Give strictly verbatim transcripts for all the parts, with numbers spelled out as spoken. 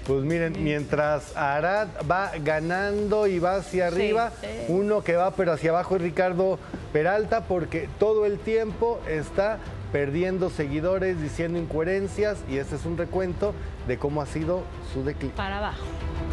Pues miren, mientras Arad va ganando y va hacia arriba, sí, sí. uno que va pero hacia abajo es Ricardo Peralta, porque todo el tiempo está perdiendo seguidores, diciendo incoherencias, y este es un recuento de cómo ha sido su declive. Para abajo.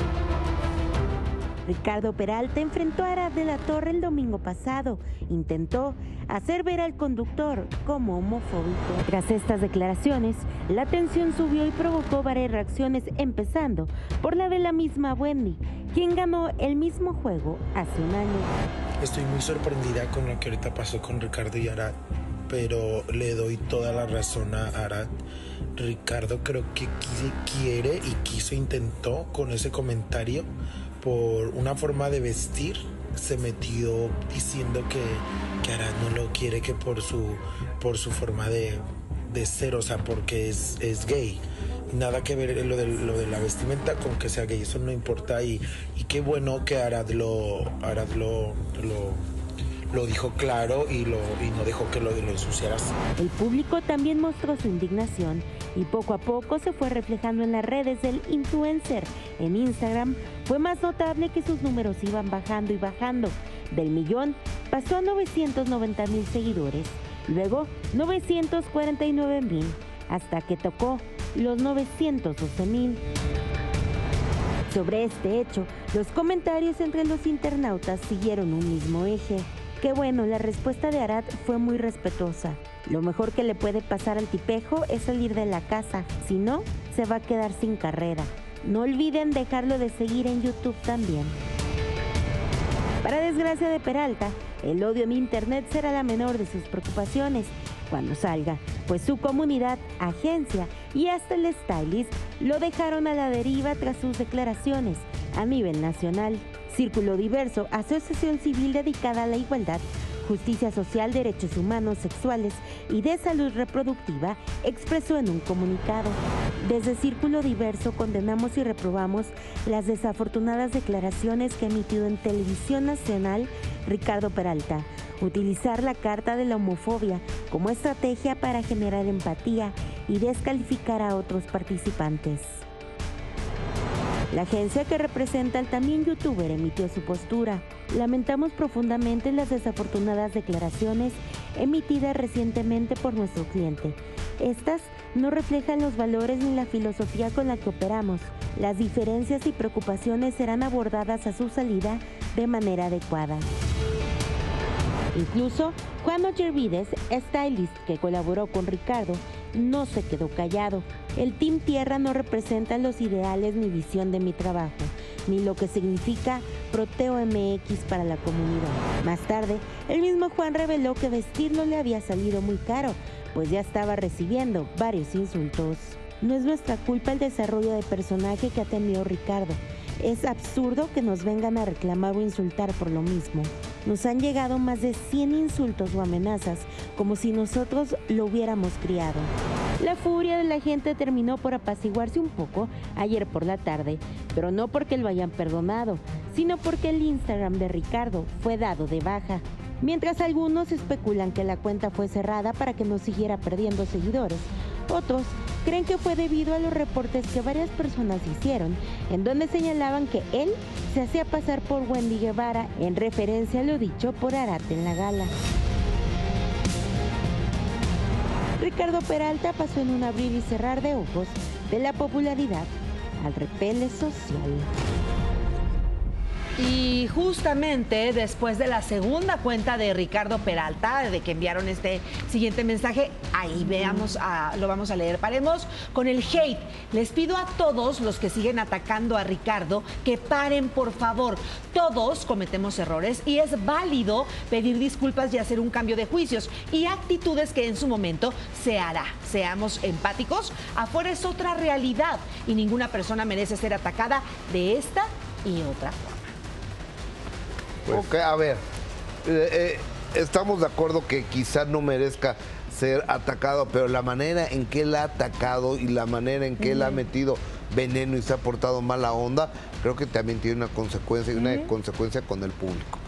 Ricardo Peralta enfrentó a Arad de la Torre el domingo pasado. Intentó hacer ver al conductor como homofóbico. Tras estas declaraciones, la tensión subió y provocó varias reacciones, empezando por la de la misma Wendy, quien ganó el mismo juego hace un año. Estoy muy sorprendida con lo que ahorita pasó con Ricardo y Arad, pero le doy toda la razón a Arad. Ricardo creo que quiere y quiso, intentó con ese comentario por una forma de vestir, se metió diciendo que, que Arad no lo quiere, que por su, por su forma de, de ser, o sea, porque es, es gay. Nada que ver lo de, lo de la vestimenta con que sea gay, eso no importa, y, y qué bueno que Arad lo, Arad lo, lo, lo dijo claro y, lo, y no dejó que lo, lo ensuciara así. El público también mostró su indignación y poco a poco se fue reflejando en las redes del influencer. En Instagram fue más notable que sus números iban bajando y bajando. Del millón pasó a novecientos noventa mil seguidores, luego novecientos cuarenta y nueve mil, hasta que tocó los novecientos doce mil. Sobre este hecho, los comentarios entre los internautas siguieron un mismo eje. Qué bueno, la respuesta de Arad fue muy respetuosa. Lo mejor que le puede pasar al tipejo es salir de la casa, si no, se va a quedar sin carrera. No olviden dejarlo de seguir en YouTube también. Para desgracia de Peralta, el odio en internet será la menor de sus preocupaciones cuando salga, pues su comunidad, agencia y hasta el stylist lo dejaron a la deriva tras sus declaraciones a nivel nacional. Círculo Diverso, asociación civil dedicada a la igualdad, justicia social, derechos humanos, sexuales y de salud reproductiva, expresó en un comunicado: desde Círculo Diverso condenamos y reprobamos las desafortunadas declaraciones que ha emitido en Televisión Nacional Ricardo Peralta. Utilizar la carta de la homofobia como estrategia para generar empatía y descalificar a otros participantes. La agencia que representa al también youtuber emitió su postura. Lamentamos profundamente las desafortunadas declaraciones emitidas recientemente por nuestro cliente. Estas no reflejan los valores ni la filosofía con la que operamos. Las diferencias y preocupaciones serán abordadas a su salida de manera adecuada. Incluso Juan Ollervides, stylist que colaboró con Ricardo, no se quedó callado. El Team Tierra no representa los ideales ni visión de mi trabajo, ni lo que significa Proteo M X para la comunidad. Más tarde, el mismo Juan reveló que vestirlo le había salido muy caro, pues ya estaba recibiendo varios insultos. No es nuestra culpa el desarrollo de personaje que ha tenido Ricardo. Es absurdo que nos vengan a reclamar o insultar por lo mismo. Nos han llegado más de cien insultos o amenazas, como si nosotros lo hubiéramos criado. La furia de la gente terminó por apaciguarse un poco ayer por la tarde, pero no porque lo hayan perdonado, sino porque el Instagram de Ricardo fue dado de baja. Mientras algunos especulan que la cuenta fue cerrada para que no siguiera perdiendo seguidores, otros creen que fue debido a los reportes que varias personas hicieron, en donde señalaban que él se hacía pasar por Wendy Guevara, en referencia a lo dicho por Arad en la gala. Ricardo Peralta pasó en un abrir y cerrar de ojos de la popularidad al repele social. Y justamente después de la segunda cuenta de Ricardo Peralta, de que enviaron este siguiente mensaje, ahí veamos, a, lo vamos a leer. Paremos con el hate. Les pido a todos los que siguen atacando a Ricardo que paren, por favor. Todos cometemos errores y es válido pedir disculpas y hacer un cambio de juicios y actitudes que en su momento se hará. Seamos empáticos. Afuera es otra realidad y ninguna persona merece ser atacada de esta y otra forma. Pues, ok, a ver, eh, eh, estamos de acuerdo que quizás no merezca ser atacado, pero la manera en que él ha atacado y la manera en que uh-huh. él ha metido veneno y se ha portado mala onda, creo que también tiene una consecuencia y una uh-huh. consecuencia con el público.